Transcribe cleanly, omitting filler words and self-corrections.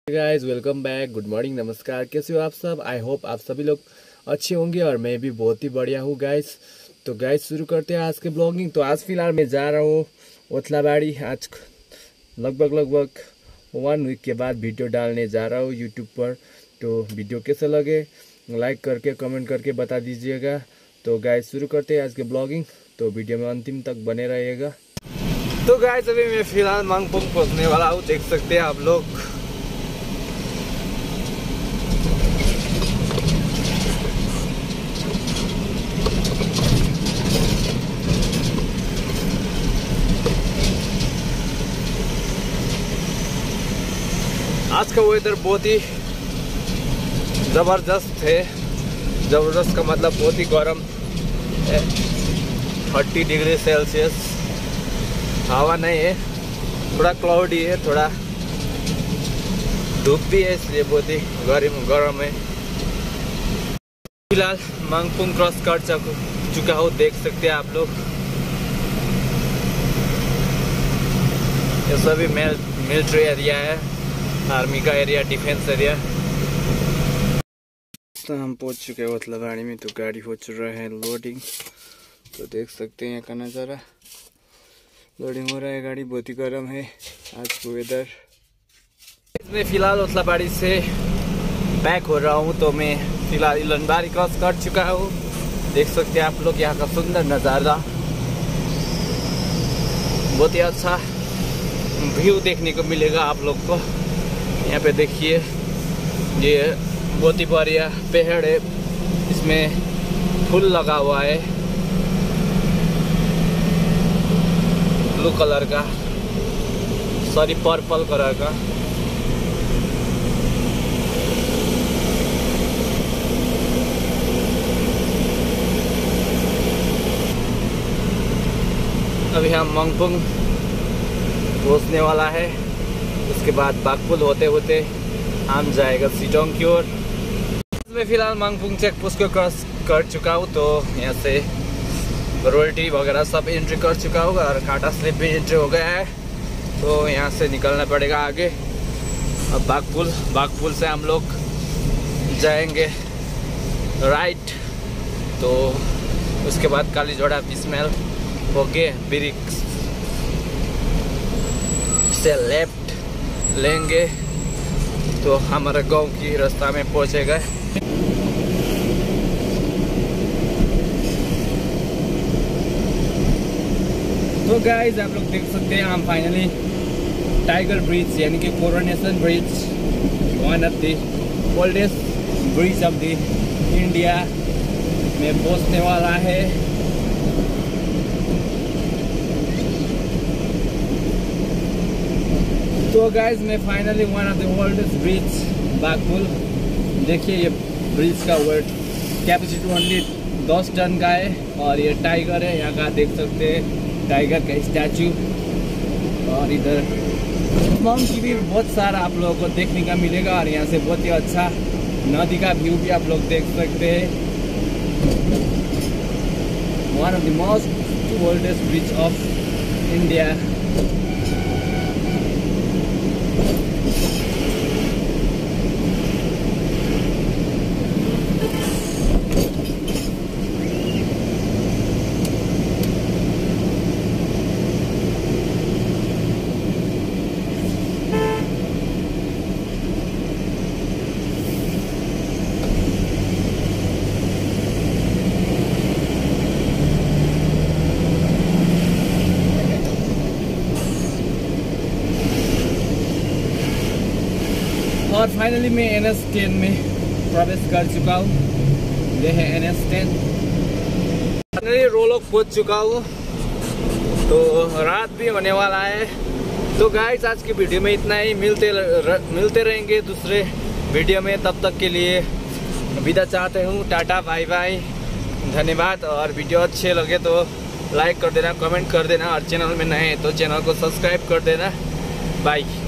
Guys welcome back. Good morning, नमस्कार। कैसे हो आप सब? आई होप आप सभी लोग अच्छे होंगे और मैं भी बहुत ही बढ़िया हूँ गाइस। तो गाइस शुरू करते हैं आज के ब्लॉगिंग। तो आज फिलहाल मैं जा रहा हूँ ओथलाबाड़ी। आज लगभग 1 वीक के बाद वीडियो डालने जा रहा हूँ यूट्यूब पर। तो वीडियो कैसे लगे लाइक करके कमेंट करके बता दीजिएगा। तो गाइस शुरू करते हैं आज के ब्लॉगिंग। तो वीडियो में अंतिम तक बने रहिएगा। तो गाइस अभी मैं फिलहाल मंगपुंग पहुँचने वाला हूँ, देख सकते हैं आप लोग। आज का वेदर बहुत ही ज़बरदस्त है। ज़बरदस्त का मतलब बहुत ही गर्म है, 30 डिग्री सेल्सियस। हवा नहीं है, थोड़ा क्लाउडी है, थोड़ा धूप भी है, इसलिए बहुत ही गर्म है। फिलहाल मंगपुंग क्रॉस कर चुका हूँ, देख सकते हैं आप लोग। ये सभी मिलिट्री एरिया है, आर्मी का एरिया, डिफेंस एरिया। तो हम पहुंच चुके हैं ओथलाबाड़ी में। तो गाड़ी हो चुका है लोडिंग। तो देख सकते हैं यहाँ का नज़ारा, लोडिंग हो रहा है गाड़ी। बहुत ही गर्म है आज का वेदर। मैं फिलहाल ओथलाबाड़ी से बैक हो रहा हूँ। तो मैं फिलहाल इलनबारी क्रॉस कर चुका हूँ, देख सकते हैं आप लोग यहाँ का सुंदर नज़ारा। बहुत ही अच्छा व्यू देखने को मिलेगा आप लोग को। यहाँ पे देखिए, ये बहुत ही बढ़िया पेड़ है, इसमें फूल लगा हुआ है ब्लू कलर का, सॉरी पर्पल कलर का। अभी हम मंगपुंग पहुंचने वाला है। उसके बाद बागपुल होते होते हम जाएगा सिटोंग की ओर। मैं फिलहाल मंगपुंग चेक पोस्ट को क्रॉस कर चुका हूँ। तो यहाँ से रॉयल्टी वगैरह सब एंट्री कर चुका हूँ और काटा स्लिप भी एंट्री हो गया है। तो यहाँ से निकलना पड़ेगा आगे। अब बागपुल से हम लोग जाएंगे राइट। तो उसके बाद कालीझोड़ा बिस्मेल होके ब्रिक्स से लेफ्ट लेंगे तो हमारे गांव की रास्ता में पहुंचेगा। तो गाइस आप लोग देख सकते हैं, हम फाइनली टाइगर ब्रिज यानी कि coronation bridge, one of the oldest bridge of the India में पहुंचने वाला है। तो गाइस मैं finally one of the oldest bridge Baghpul. देखिए ये ब्रिज का वेट कैपेसिटी ओनली 10 टन का है। और ये टाइगर है यहाँ का, देख सकते हैं टाइगर का स्टैचू। और इधर मंकी भी बहुत सारा आप लोगों को देखने का मिलेगा। और यहाँ से बहुत ही अच्छा नदी का व्यू भी आप लोग देख सकते हैं। One of the most oldest bridge of India. और फाइनली मैं NS10 में प्रवेश कर चुका हूँ। ये है NS10। फाइनली रोलोक पहुँच चुका हूँ। तो रात भी होने वाला है। तो गाइस आज की वीडियो में इतना ही। मिलते रहेंगे दूसरे वीडियो में। तब तक के लिए विदा चाहते हूँ। टाटा बाय बाय, धन्यवाद। और वीडियो अच्छे लगे तो लाइक कर देना, कमेंट कर देना। और चैनल में नए हैं तो चैनल को सब्सक्राइब कर देना। बाय।